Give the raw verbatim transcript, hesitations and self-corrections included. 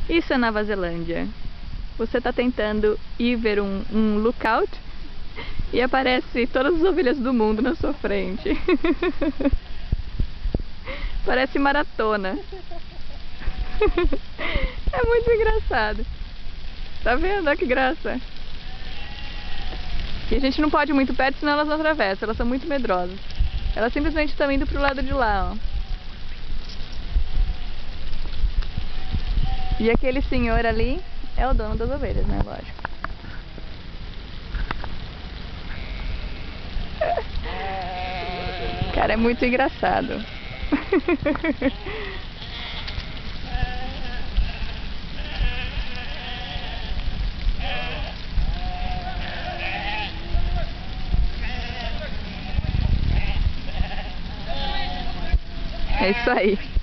Isso é Nova Zelândia. Você está tentando ir ver um, um lookout e aparece todas as ovelhas do mundo na sua frente. Parece maratona. É muito engraçado. Tá vendo? Olha que graça. E a gente não pode ir muito perto, senão elas não atravessam. Elas são muito medrosas. Elas simplesmente estão indo pro lado de lá, ó. E aquele senhor ali é o dono das ovelhas, né? Lógico. Cara, é muito engraçado. É isso aí.